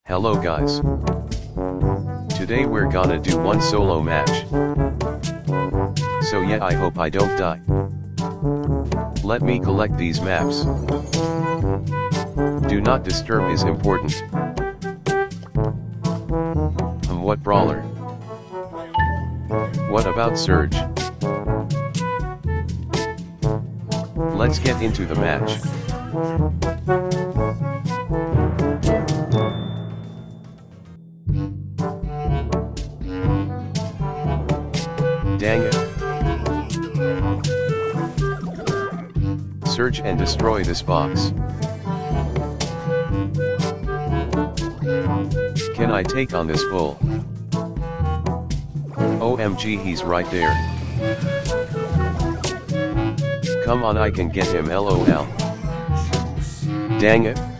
Hello guys. Today we're gonna do one solo match. So yeah, I hope I don't die. Let me collect these maps. Do not disturb is important. What brawler? What about Surge? Let's get into the match. Dang it. Surge and destroy this box. Can I take on this bull? OMG, he's right there. Come on, I can get him, LOL. Dang it.